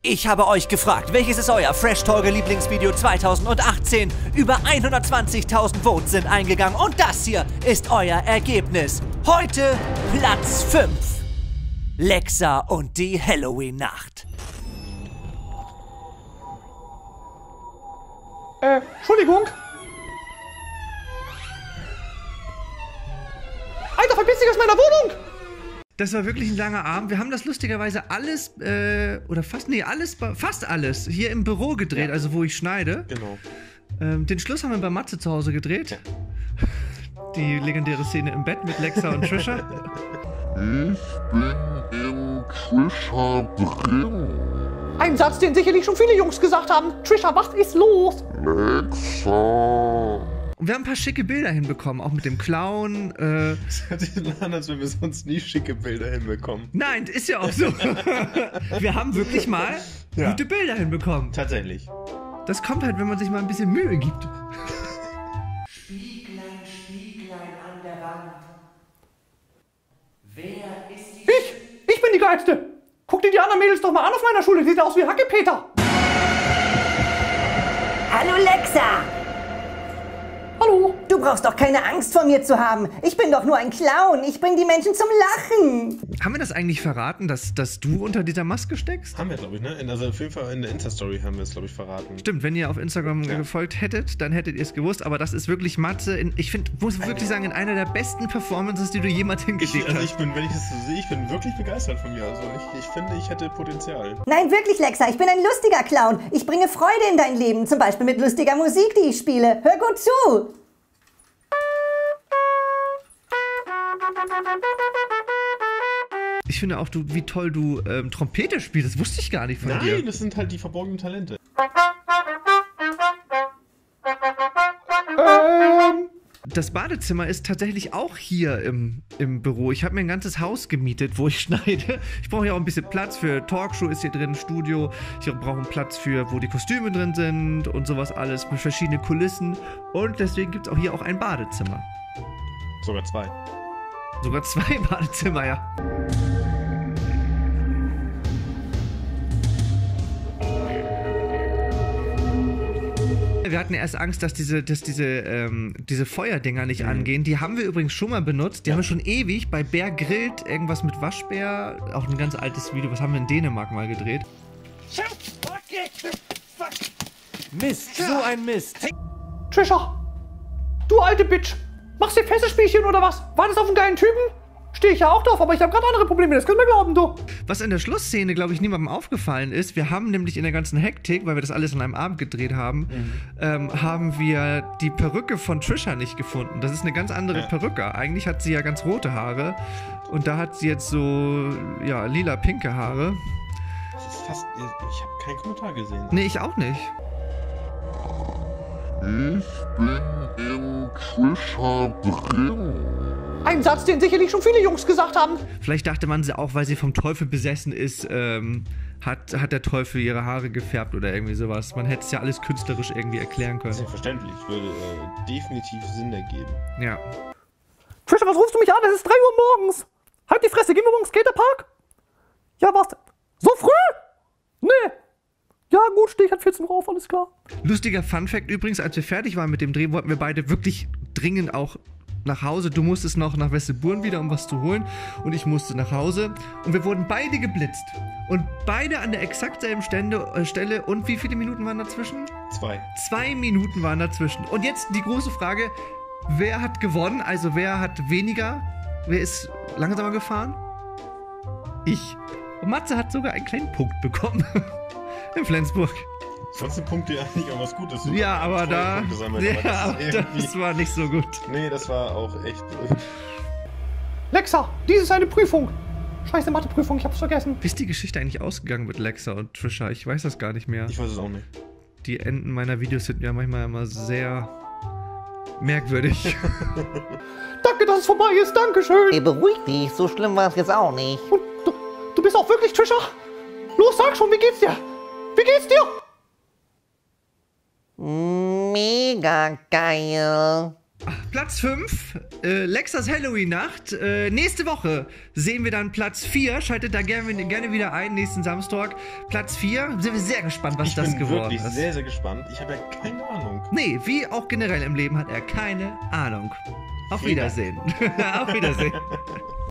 Ich habe euch gefragt, welches ist euer Fresh-Torge-Lieblingsvideo 2018? Über 120.000 Votes sind eingegangen und das hier ist euer Ergebnis. Heute Platz 5. Lexa und die Halloween-Nacht. Entschuldigung. Alter, verpiss dich aus meiner Wohnung! Das war wirklich ein langer Abend. Wir haben das lustigerweise alles, fast alles hier im Büro gedreht, also wo ich schneide. Genau. Den Schluss haben wir bei Matze zu Hause gedreht. Ja. Die legendäre Szene im Bett mit Lexa und Trisha. Ich bin in Trisha drin. Ein Satz, den sicherlich schon viele Jungs gesagt haben. Trisha, was ist los? Lexa. Und wir haben ein paar schicke Bilder hinbekommen, auch mit dem Clown. Das hört sich an, als wenn wir sonst nie schicke Bilder hinbekommen. Nein, ist ja auch so. Wir haben wirklich mal gute Bilder hinbekommen. Tatsächlich. Das kommt halt, wenn man sich mal ein bisschen Mühe gibt. Spieglein, Spieglein an der Wand. Wer ist die... Ich bin die Geilste. Guck dir die anderen Mädels doch mal an auf meiner Schule. Die sieht aus wie Hackepeter. Hallo Lexa! Hallo. Du brauchst doch keine Angst vor mir zu haben. Ich bin doch nur ein Clown. Ich bring die Menschen zum Lachen. Haben wir das eigentlich verraten, dass du unter dieser Maske steckst? Haben wir, glaube ich, ne? Also auf jeden Fall in der Insta-Story haben wir es, glaube ich, verraten. Stimmt, wenn ihr auf Instagram gefolgt hättet, dann hättet ihr es gewusst. Aber das ist wirklich Matze. Muss wirklich sagen, in einer der besten Performances, die du jemals hingeschickt hast. Wenn ich es so sehe, ich bin wirklich begeistert von mir. Also ich finde, ich hätte Potenzial. Nein, wirklich Lexa, ich bin ein lustiger Clown. Ich bringe Freude in dein Leben. Zum Beispiel mit lustiger Musik, die ich spiele. Hör gut zu. Ich finde auch, wie toll du Trompete spielst. Das wusste ich gar nicht von dir. Nein, das sind halt die verborgenen Talente. Das Badezimmer ist tatsächlich auch hier im Büro. Ich habe mir ein ganzes Haus gemietet, wo ich schneide. Ich brauche ja auch ein bisschen Platz für Talkshow ist hier drin, Studio. Ich brauche einen Platz für, wo die Kostüme drin sind und sowas alles, mit verschiedenen Kulissen. Und deswegen gibt es auch hier auch ein Badezimmer. Sogar zwei. Sogar zwei Badezimmer, ja. Wir hatten erst Angst, dass diese Feuerdinger nicht angehen. Die haben wir übrigens schon mal benutzt. Die haben wir schon ewig bei Bär grillt. Irgendwas mit Waschbär. Auch ein ganz altes Video. Was haben wir in Dänemark mal gedreht? Mist, so ein Mist. Trisha, du alte Bitch. Machst du Fesselspielchen oder was? War das auf einen geilen Typen? Stehe ich ja auch drauf, aber ich habe gerade andere Probleme, das könnt ihr glauben, du. Was in der Schlussszene, glaube ich, niemandem aufgefallen ist, wir haben nämlich in der ganzen Hektik, weil wir das alles an einem Abend gedreht haben, haben wir die Perücke von Trisha nicht gefunden. Das ist eine ganz andere Perücke. Eigentlich hat sie ja ganz rote Haare und da hat sie jetzt so, ja, lila-pinke Haare. Das ist fast... Ich habe keinen Kommentar gesehen. Nee, ich auch nicht. Ich bin in Trisha drin. Ein Satz, den sicherlich schon viele Jungs gesagt haben. Vielleicht dachte man sie auch, weil sie vom Teufel besessen ist, hat der Teufel ihre Haare gefärbt oder irgendwie sowas. Man hätte es ja alles künstlerisch irgendwie erklären können. Selbstverständlich. Würde definitiv Sinn ergeben. Ja. Trisha, was rufst du mich an? Es ist 3 Uhr morgens. Halt die Fresse, gehen wir morgen Skaterpark? Ja, was? So früh? Nee. Ja, gut, stehe ich halt 14 Uhr auf, alles klar. Lustiger Funfact übrigens, als wir fertig waren mit dem Dreh, wollten wir beide wirklich dringend auch nach Hause. Du musstest noch nach Westeburn wieder, um was zu holen. Und ich musste nach Hause. Und wir wurden beide geblitzt. Und beide an der exakt selben Stelle. Und wie viele Minuten waren dazwischen? 2. 2 Minuten waren dazwischen. Und jetzt die große Frage, wer hat gewonnen? Also wer hat weniger? Wer ist langsamer gefahren? Ich. Und Matze hat sogar einen kleinen Punkt bekommen. In Flensburg. Sonst sind Punkte ja eigentlich auch was Gutes. Ja, aber da... Ja, das war nicht so gut. Nee, das war auch echt... Lexa, dies ist eine Prüfung. Scheiße, Matheprüfung, ich hab's vergessen. Wie ist die Geschichte eigentlich ausgegangen mit Lexa und Trisha? Ich weiß das gar nicht mehr. Ich weiß es auch nicht. Die Enden meiner Videos sind ja manchmal immer sehr merkwürdig. Danke, dass es vorbei ist, dankeschön. Ey, beruhig dich, so schlimm war es jetzt auch nicht. Und du bist auch wirklich Trisha? Los, sag schon, wie geht's dir? Wie geht's dir? Mega geil. Platz 5, Lexas Halloween-Nacht. Nächste Woche sehen wir dann Platz 4. Schaltet da gerne wieder ein, nächsten Samstag. Platz 4. Sind wir sehr gespannt, was das geworden ist. Ich bin wirklich sehr, sehr gespannt. Ich habe ja keine Ahnung. Nee, wie auch generell im Leben hat er keine Ahnung. Auf Wiedersehen. Auf Wiedersehen.